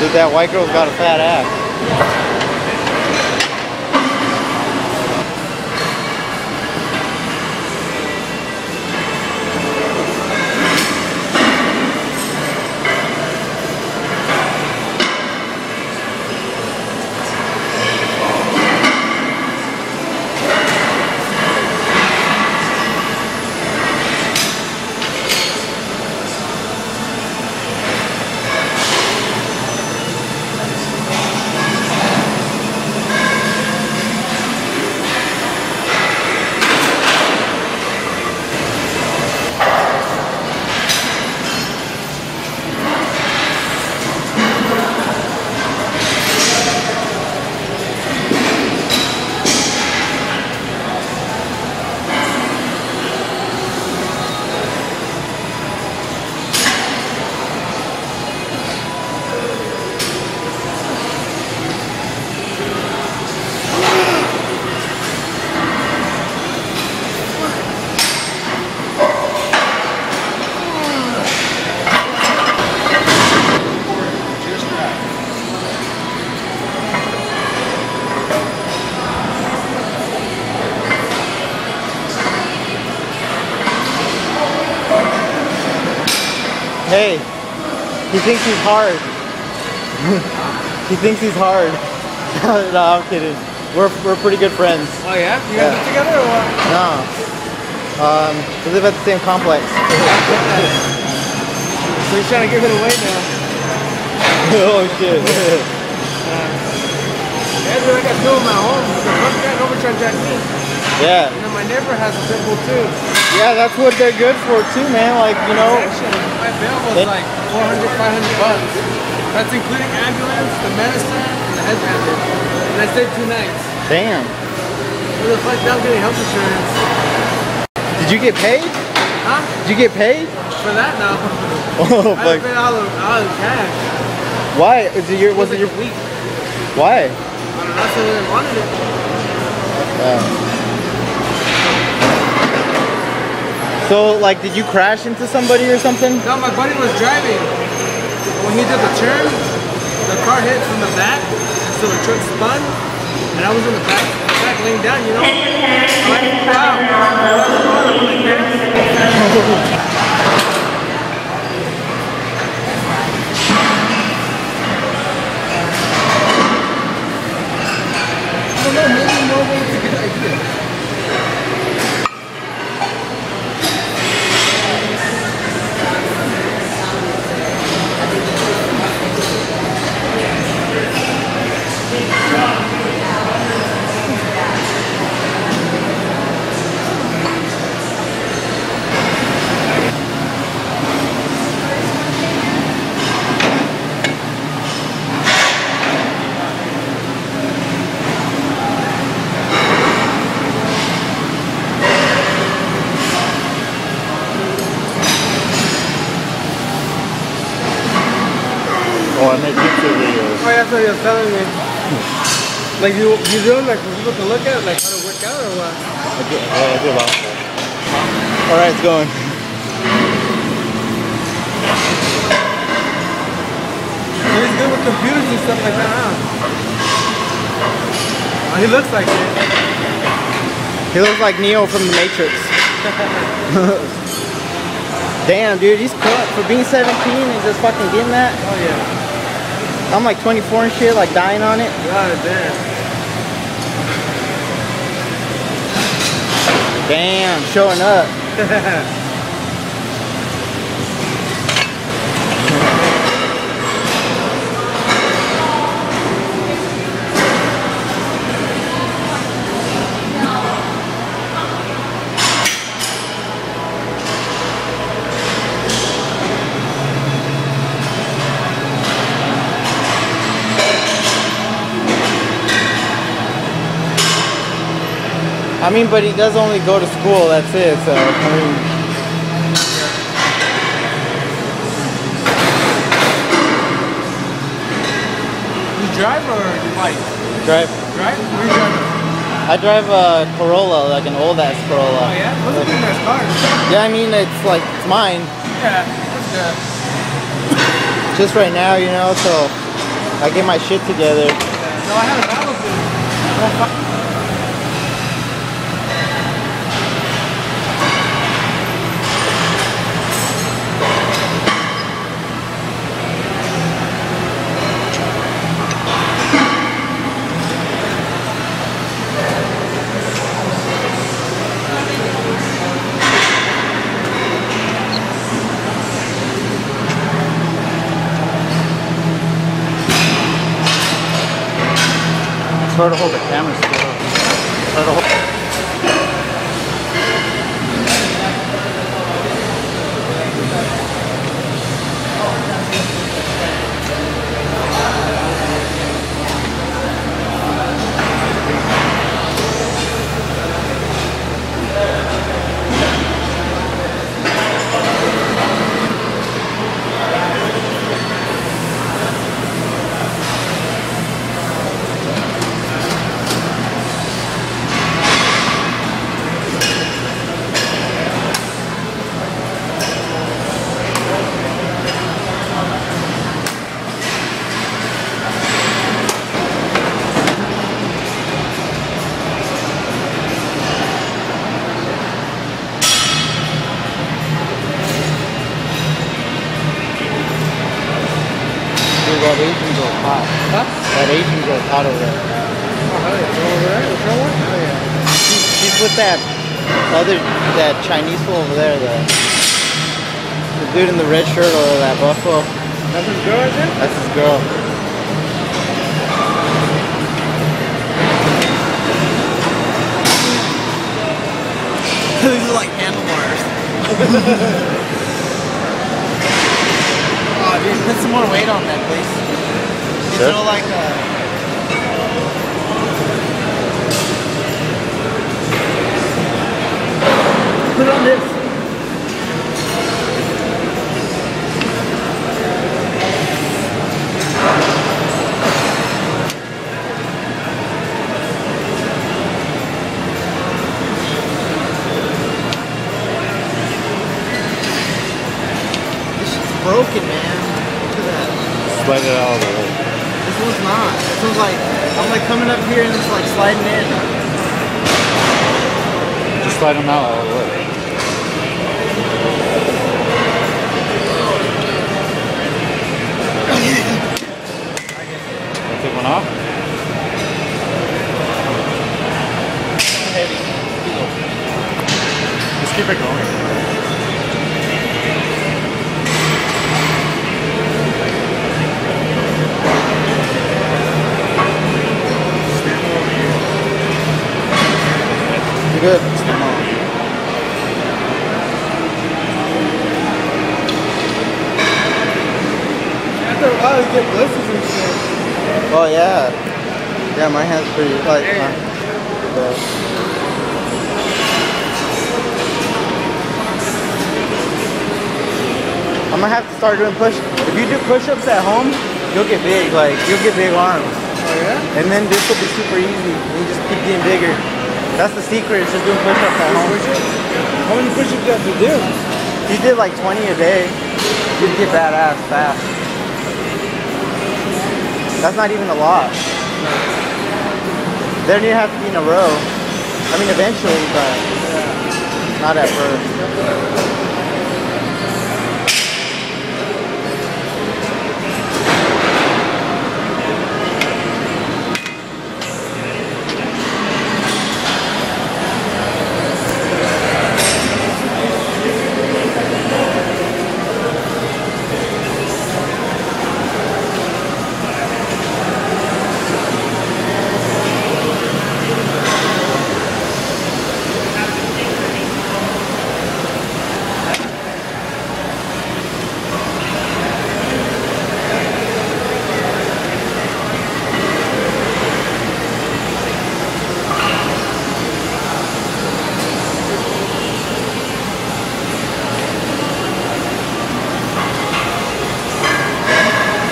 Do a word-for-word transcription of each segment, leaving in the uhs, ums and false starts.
Dude, that white girl's got a fat ass. Hey, he thinks he's hard. He thinks he's hard. No, I'm kidding. We're, we're pretty good friends. Oh yeah? You guys yeah. live together or what? No. Um, we live at the same complex. So he's trying to give it away now. Oh shit. uh, that's what I got two of my home. The first guy over trying to jack me. Yeah. You know, my neighbor has a pit bull too. Yeah, that's what they're good for too, man. Like, you know. My bill was they, like four hundred, five hundred bucks. That's including ambulance, the medicine, and the head bandage. And I stayed two nights. Damn. Who the fuck down getting health insurance? Did you get paid? Huh? Did you get paid? For that, no. Oh, I paid all of, all of cash. Why? Is it your, was it, it like your week? Why? I don't know, so they wanted it. Yeah. So, like, did you crash into somebody or something? No, my buddy was driving. When he did the turn, the car hit from the back, and so the truck spun, and I was in the back, back laying down, you know? I'm like, wow. I don't know, maybe more way it's a good idea. Oh, I make YouTube videos. Oh, yeah, that's what he was telling me. Like, you, you do like for people to look at, like how to work out or what? I do, well, I do a lot. Alright, it's going. So he's good with computers and stuff like that, huh? Oh, he looks like it. He looks like Neo from the Matrix. Damn, dude, he's cut for being seventeen and just fucking getting that. Oh, yeah. I'm like twenty-four and shit, like dying on it. God damn. Damn, showing up. I mean, but he does only go to school, that's it, so, I mean... You drive or you bike? Drive. Drive? Where you driving? I drive a Corolla, like an old-ass Corolla. Oh yeah? Those are pretty nice cars. Yeah, I mean, it's like, it's mine. Yeah, that's good. Just right now, you know, so... I get my shit together. No, I had a battle food. It's hard to hold the camera still. It's hard to hold. That Asian girl hot. Huh? That Asian girl hot over there. Oh, hell yeah. Go over there? The front one? Oh, yeah. She's, she's with that other, that Chinese fool over there, the, the dude in the red shirt over that buffalo. That's his girl right there? That's his girl. These are like handlebars. Oh, dude, put some more weight on that, please. These Sure. are like uh put on this. This shit's broken, man. Look at that. Slide it out of the way. This one's not. This one's like, I'm like coming up here and it's like sliding in. Just slide them out all the way. Take one off? Heavy. Just keep it going. Good. Come on. After a while, you get blisters and shit. Oh yeah. Yeah, my hand's pretty like. Uh, yeah. I'm gonna have to start doing push. If you do push-ups at home, you'll get big. Like you'll get big arms. Oh yeah? And then this will be super easy. You just keep getting bigger. That's the secret. It's just doing push-ups at home. How many push-ups do you have to do? If you did like twenty a day, you'd get badass fast. That's not even a lot. Then you have to be in a row. I mean, eventually, but not at first.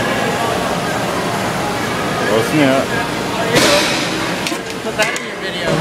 Yeah. Put that in your video.